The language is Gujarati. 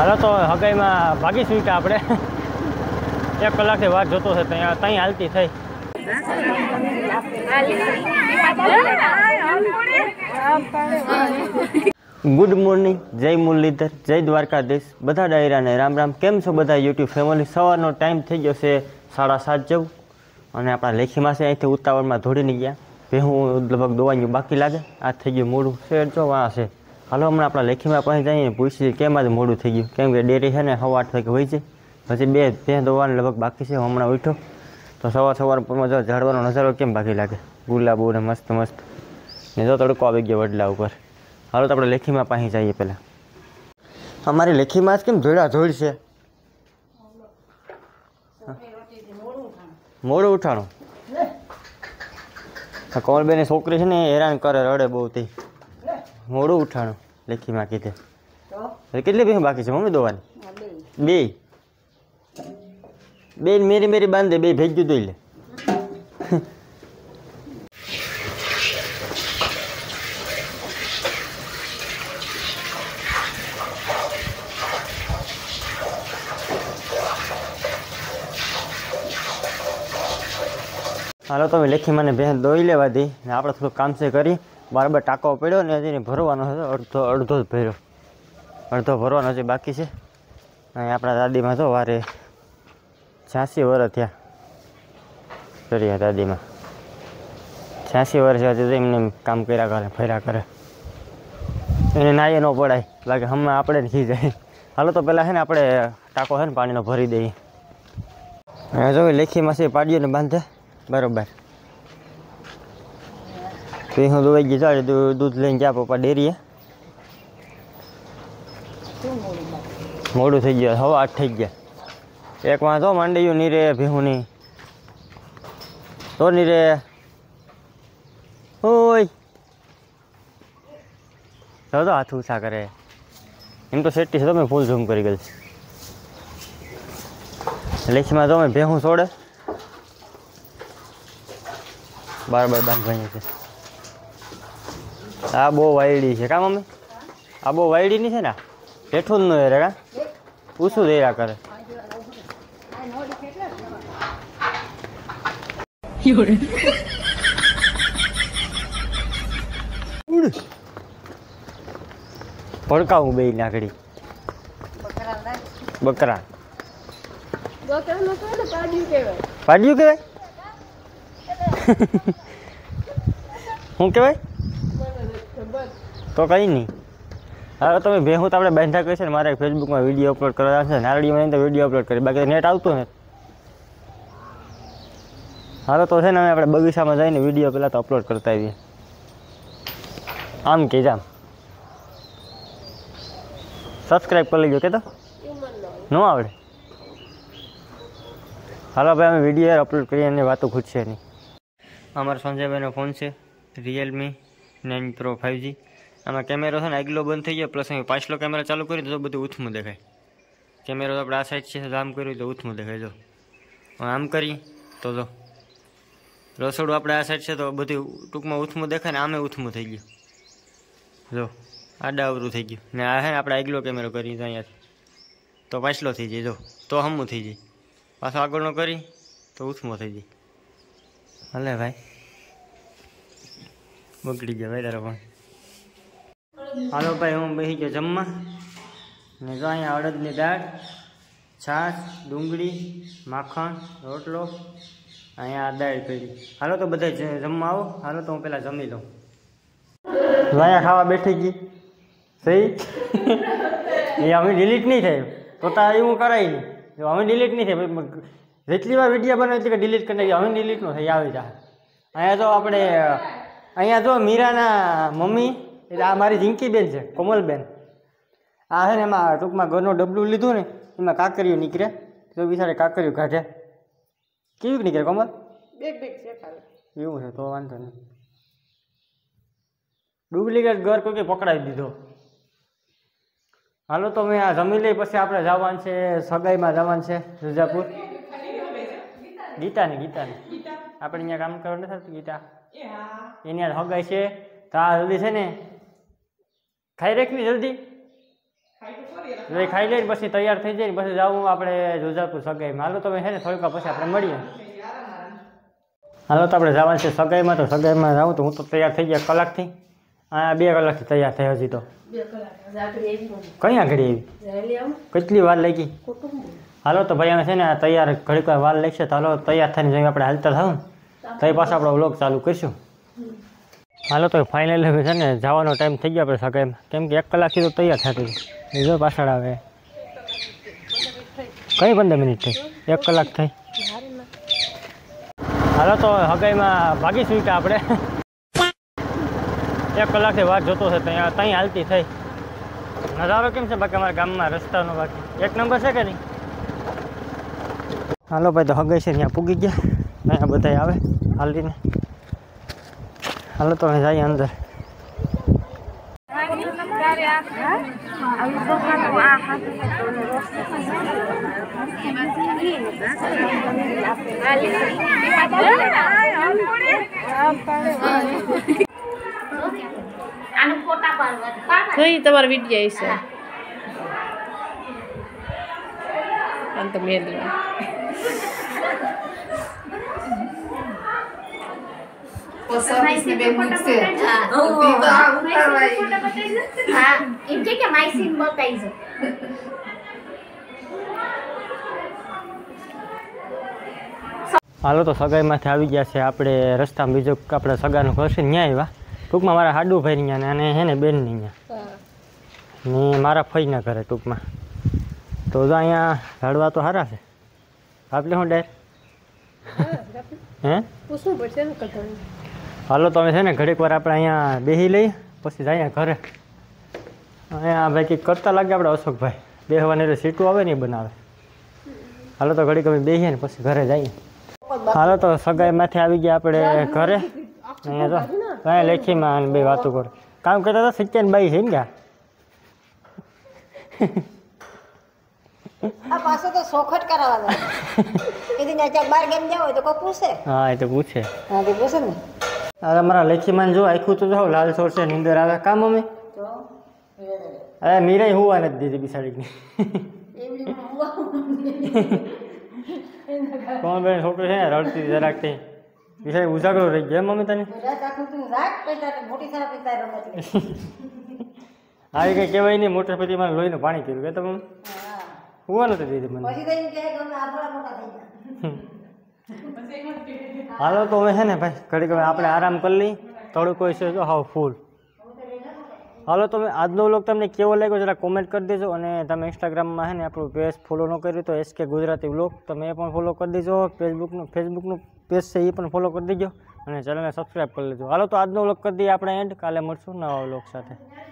હાલો તો હગાઈમાં ભાગી સુઈટા આપણે 1 કલાકથી વાત જોતો છે ત્યાં હાલતી થઈ. ગુડ મોર્નિંગ, જય મુરલીધર, જય દ્વારકાધીશ, બધા ડાયરાને રામ રામ. કેમ છો બધા યુટ્યુબ ફેમિલી? સવારનો ટાઈમ થઈ ગયો છે 7:30 જેવું અને આપણા લેખીમાં છે અહીંથી ઉતાવળમાં ધોડીને ગયા. ભેહું લગભગ દોવાનું બાકી લાગે. આ થઈ ગયું મોડું શેર જો આ છે. હાલો હમણાં આપણા લેખીમાં પાસે જઈએ પૂછીએ કેમ આજે મોડું થઈ ગયું. કેમ કે ડેરી છે ને 8:30 વાગે હોય છે. હજી 2 ભેં દોવાનું લગભગ બાકી છે. હમણાં ઉઠો તો સવારમાં જો ઝાડવાનો નજારો કેમ બાકી લાગે. ગુલાબો ને મસ્ત મસ્ત ને જો તડકો આવી ગયો વડલા ઉપર. હાલો તો આપણે લેખીમાં પાસે જઈએ. પહેલાં અમારી લેખીમાં જ કેમ ધોળા ધોળ છે. મોડું ઉઠાણું. કોમલબેનની છોકરી છે ને હેરાન કરે, રડે બહુ. તે મોડું ઉઠાણું લેખીમાં કીધે. કેટલી ભેં બાકી છે મમ્મી દોવાની? 2 મેરી બાંધે 2 ભેજ્યું દોઈ લે. હાલો તમે લેખી મને ભેંસ દોઈ લેવા દઈ ને આપણે થોડું કામ છે કરી. બરાબર ટાંકો પડ્યો ને હજી ભરવાનો છે. અડધો જ ભર્યો, અડધો ભરવાનો હજી બાકી છે. અહીં આપણા દાદીમાં તો વારે 86 વર્ષ થયા કર્યા. દાદીમાં 86 વર્ષ હજી એમને કામ કર્યા કરે, ફર્યા કરે. એને નાઈએ ન પડાય લાગે હમણાં આપણે ખી જાય. હાલો તો પહેલાં છે ને આપણે ટાંકો છે ને પાણીનો ભરી દઈએ. જો લેખીમાં છે પાડીઓને બાંધે બરાબર. હું દોવાઈ ગઈ ચાલે દૂધ લઈને ગયા પપ્પા ડેરીએ. મોડું થઈ ગયું, 8:15 થઈ ગયા. એક વાંધો માંડ્યું ની રે ભેહુંની તો ની રે. ઓય તો હાથ ઊંચા કરે. એમ તો સેટી છે તો મેં ફૂલ ઝૂમ કરી ગઈ. લેખીમાં તો મેં ભેહું છોડે બરાબર બાંધવાની છે. આ બહુ વાયડી છે કા મમ્મી? આ બહુ વાયડીની છે ને. હેઠું જ ન રે કા પૂછું દેરા કરે. ભડકાવું બે નાકડી બકરા પાડ્યું કહેવાય. શું કહેવાય તો કંઈ નહીં. હવે તમે ભેહું તો આપણે બાંધા કરી છે ને. મારે ફેસબુકમાં વિડીયો અપલોડ કરવા છે. નારળીમાં તો વિડીયો અપલોડ કરી, બાકી નેટ આવતું ને. હાલો તો છે ને આપણે બગીચામાં જઈને વિડીયો પહેલાં તો અપલોડ કરતા આવીએ. આમ કે જામ સબસ્ક્રાઈબ કરી લેજો. કે તો ન આવડે. હાલો ભાઈ અમે વિડીયો અપલોડ કરીએ અને વાતો ખૂટશે નહીં. અમારા સંજયભાઈનો ફોન છે Realme 9 Pro 5G. આમાં કેમેરો છે ને આગલો બંધ થઈ ગયો, પ્લસ અહીં પાછલો કેમેરો ચાલુ કરી તો બધું ઉથમું દેખાય. કેમેરો આપણે આ સાઈડ છે તો આમ કર્યું તો ઉથમું દેખાય. જો આમ કરી તો જો રસોડું આપણે આ સાઈડ છે તો બધું ટૂંકમાં ઉથમું દેખાય ને. આમે ઉથમું થઈ ગયું. જો આડાવરું થઈ ગયું ને. આ હે આપણે આગલો કેમેરો કરી તો અહીંયાથી તો પાછલો થઈ જાય. જો તો હમું થઈ જાય. પાછો આગળનો કરી તો ઉથમો થઈ જાય. ભલે ભાઈ બગડી ગયા ભાઈ તારો પણ. હાલો ભાઈ હું બેસી ગયો જમવા ને. જો અહીંયા અડદની દાળ, છાશ, ડુંગળી, માખણ, રોટલો, અહીંયા દાળ કરી. હાલો તો બધા જમવા આવો. હાલો તો હું પહેલાં જમી લઉં. અહીંયા ખાવા બેઠી ગઈ સહી. એ અમે ડિલીટ નહીં થાય તો તાર એવું કરાય નહીં. જો અમે ડિલીટ નહીં થાય જેટલી વાર વિડીયો બનાવી કે ડિલીટ કરી નાખી. હવે ડિલીટ ન થાય આવી જાય. અહીંયા જો આપણે અહીંયા જો મીરાના મમ્મી એટલે આ મારી ઝીંકીબેન છે, કોમલબેન. આ છે ને એમાં ટૂંકમાં ઘરનું ડબલું લીધું ને એમાં કાકરીઓ નીકળે તો બિચારે કાકરીઓ કાઢે. કેવી નીકળે કોમલ? એવું છે તો વાંધો નહીં. ડુપ્લિકેટ ઘર કોઈ પકડાવી દીધો. હાલો તો મેં આ જમી લઈ પછી આપણે જવાનું છે સગાઈમાં જવાનું છે રજાપુર. ગીતાની આપણે અહીંયા કામ કરવાનું નથી થતું. ગીતા એની આ સગાઈ છે તો આ જલ્દી છે ને ખાઈ રાખવી જલ્દી. એ ખાઈ લઈને પછી તૈયાર થઈ જાય પછી જાવું આપણે જોજાપુર સગાઈમાં. હાલો તમે છે ને થોડીક વાર પછી આપણે મળીએ. હાલો તો આપણે જવાનું છે સગાઈમાં. તો સગાઈમાં જાઉં તો હું તો તૈયાર થઈ ગયા કલાકથી. હા 2 કલાકથી તૈયાર થઈ હજી તો. કઈ આગળ આવી કેટલી વાર લાગી? હાલો તો ભાઈ અમે છે ને તૈયાર ઘડીક વાર વાર લાગશે તો હાલો તૈયાર થઈને જઈએ આપણે હાલતા થાવ તો એ પાછા આપણો વ્લોગ ચાલુ કરીશું. હાલો તો ફાઇનલી છે ને જવાનો ટાઈમ થઈ ગયો આપણે સગાઈમાં. કેમ કે 1 કલાકથી તો તૈયાર થતી હતી. જો પાછળ આવે કઈ 15 મિનિટ થઈ 1 કલાક થઈ. હાલો તો હગાઈમાં ભાગી સુઈટા આપણે 1 કલાકથી વાત જોતો છે ત્યાં હાલતી થઈ. નજારો કેમ છે બાકી અમારા ગામમાં રસ્તાનો? બાકી 1 નંબર છે કે નહીં? હાલો ભાઈ તો હગાઈ છે ત્યાં પૂગી ગયા. અહીંયા બધા આવે હાલીને. હાલો તો અમે જઈએ અંદર. તમારા વિડીયો છે આમ તો મેલ હાલો તો સગાઈમાંથી આવી ગયા છે આપણે રસ્તામાં. બીજો આપણે સગાનું ઘર છે ત્યાં આવ્યા. ટૂંકમાં મારા હાડુભાઈ ત્યાં અને હે ને બેનની ત્યાં ને મારા ફઈના ઘરે ટૂંકમાં. તો જો અહીંયા ઝાડવા તો સારા છે. આપણે શું ડાયર હે પૂછવું પડશે ને કથા. હાલો તો અમે છે ને ઘડીક વાર આપણે અહીંયા બેસી લઈએ પછી જઈએ ઘરે. અહીંયા ભાઈ કંઈક કરતા લાગે આપણે અશોકભાઈ બેસવાની એટલે સીટું આવે ને એ બનાવે. હાલો તો ઘડીક અમે બેસીએ ને પછી ઘરે જઈએ. હાલો તો સગાઈમાંથી આવી ગયા આપણે ઘરે. અહીંયા તો કાંઈ લેખીમાં બે વાતો કરો કામ કરતા હતા. 97 છે ને ગયા પાછો તો સોખટ કરાવવા કીધી ને બાર ગેમ જાવ હોય તો કોઈ પૂછે. હા એ તો પૂછે. હા તે પૂછે ને. અરે અમારા લેખીમાં જો આખું તો જાઓ લાલ છોડ છે નીંદર આવે કામ અમે. અરે મીરાઈ હુવા નથી દીધી બિસાડીને. કોણ બેન છોકરી છે ને રડતી જરાકથી બિસાડી ઉજાગરો રહી ગયો મમ્મી તને. આવી કંઈ કહેવાય નહીં. મોટર પછી મને લોહીનું પાણી પીવું કે તમે હુવા નથી દીધી મને. હાલો તો હવે છે ને ભાઈ ઘડીક આપણે આરામ કરી લઈ. થોડું કોઈ છે જો હાવ ફૂલ. હાલો તો આજનો વ્લોગ તમને કેવો લાગ્યો જરા કોમેન્ટ કરી દેજો. અને તમે ઇન્સ્ટાગ્રામમાં છે ને આપણું પેજ ફોલો ન કર્યું તો SK ગુજરાતી વ્લોગ તમે એ પણ ફોલો કરી દેજો. ફેસબુકનું પેજ છે એ પણ ફોલો કરી દેજો અને ચેનલને સબસ્ક્રાઈબ કરી લેજો. હાલો તો આજનો વ્લોગ કરી દઈએ આપણે એન્ડ. કાલે મળશું નવા વ્લોગ સાથે.